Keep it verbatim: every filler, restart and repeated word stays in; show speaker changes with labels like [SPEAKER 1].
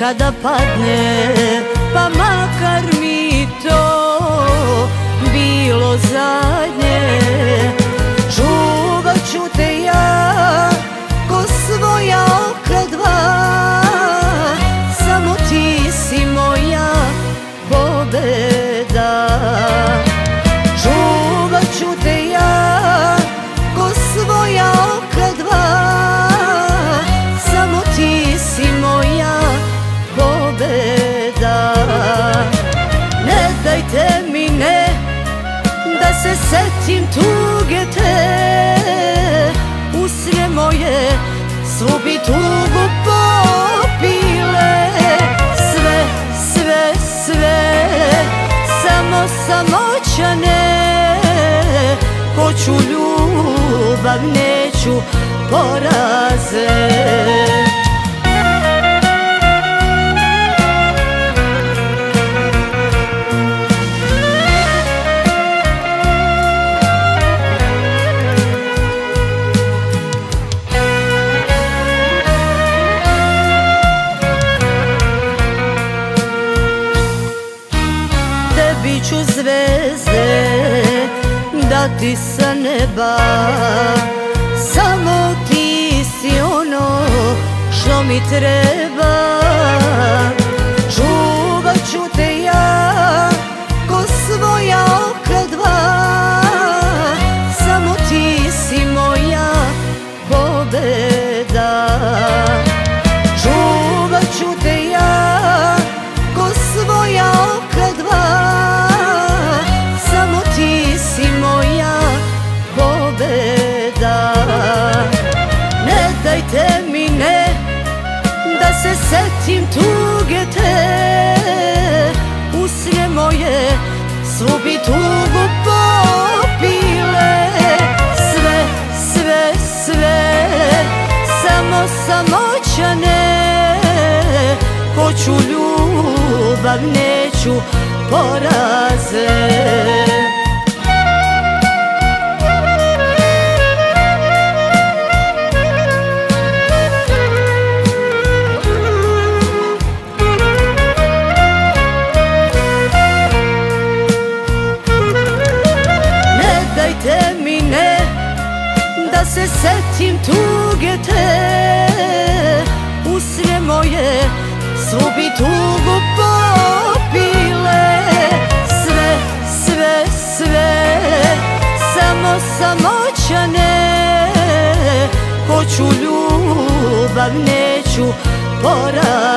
[SPEAKER 1] kada padne, pa makar mi to bilo zadnje. Čuvat ću te ja ko svoja oka dva, samo ti si moja pobeda. Čuvat ću te ja ko svoja oka dva, samo ti si moja pobeda. Ne dajte mi ne da se setim tuge te, usne moje svu bi tugu popile. Sve, sve, sve, samo samoća ne, hoću ljubav, neću poraze. Tebi ću zvezde dati sa neba, samo ti si ono što mi treba. Čuvat ću te ja ko svoja oka dva, samo ti si moja pobeda. Čuvat ću te ja ko svoja oka dva, samo ti si moja pobeda. Ne dajte mi ne da se setim tuge te, usne moje svu bi tugu popile. Sve, sve, sve, samo samoća ne, hoću ljubav, neću poraze. Dajte mi ne da se setim tuge te, usne moje svu bi tugu popile. Sve, sve, sve, samo samoća ne, hoću ljubav, neću poraze.